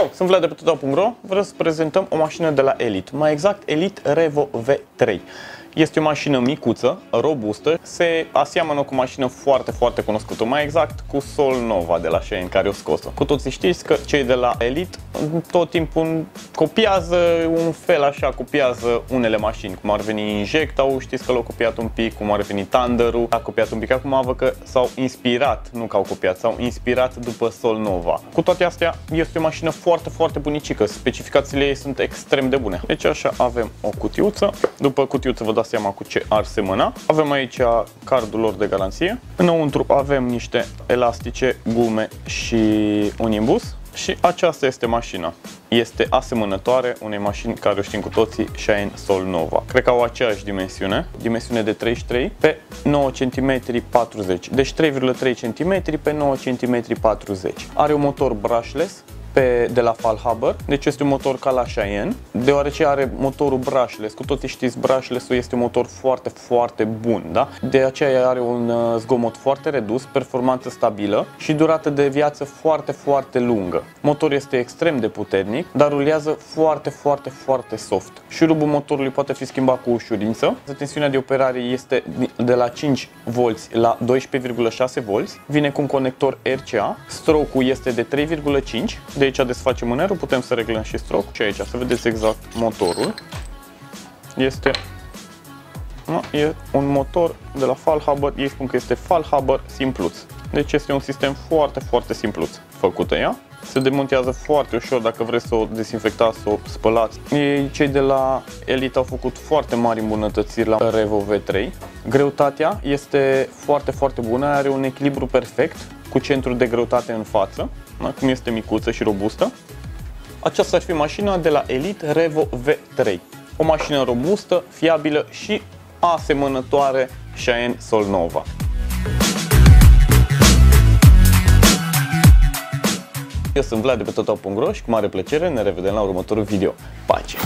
Ciao, sunt Vlad de pe Total.ro. Vreau să prezentăm o mașină de la Elite, mai exact Elite Revo V3. Este o mașină micuță, robustă, se aseamănă cu o mașină foarte cunoscută, mai exact cu Solnova de la Cheyenne, care o scos-o. Cu toții știți că cei de la Elite tot timpul copiază un fel așa, copiază unele mașini, cum ar veni Injecta-ul, știți că l-au copiat un pic, cum ar veni Thunder-ul, a copiat un pic. Acum văd că s-au inspirat, nu că au copiat, s-au inspirat după Solnova. Cu toate astea, este o mașină foarte bunicică, specificațiile ei sunt extrem de bune. Deci așa, avem o cutiuță, după cutiuță vă dați seama cu ce ar semăna. Avem aici cardul lor de garanție. Înăuntru avem niște elastice, gume și un imbus. Și aceasta este mașina. Este asemănătoare unei mașini care o știm cu toții, Cheyenne Solnova. Cred că au aceeași dimensiune de 33 pe 9 cm 40. Deci 3,3 cm pe 9 cm 40. Are un motor brushless de la Faulhaber, deci este un motor ca la Cheyenne, deoarece are motorul brushless. Cu toții știți, brushless-ul este un motor foarte bun, da? De aceea are un zgomot foarte redus, performanță stabilă și durată de viață foarte lungă. Motorul este extrem de puternic, dar rulează foarte soft. Șurubul motorului poate fi schimbat cu ușurință. Tensiunea de operare este de la 5 V la 12,6 V. Vine cu un conector RCA. Stroke-ul este de 3,5. De aici desfacem mânerul, putem să reglăm și stroke. Și aici să vedeți exact motorul. E un motor de la Faulhaber. Ei spun că este Faulhaber simpluț. Deci este un sistem foarte simpluț făcută ea. Se demontează foarte ușor dacă vreți să o dezinfectați, să o spălați. Cei de la Elite au făcut foarte mari îmbunătățiri la Revo V3. Greutatea este foarte bună, are un echilibru perfect cu centru de greutate în față, cum este micuță și robustă. Aceasta ar fi mașina de la Elite Revo V3. O mașină robustă, fiabilă și asemănătoare Cheyenne Solnova. Eu sunt Vlad de pe Total.ro și cu mare plăcere ne revedem la următorul video. Pace!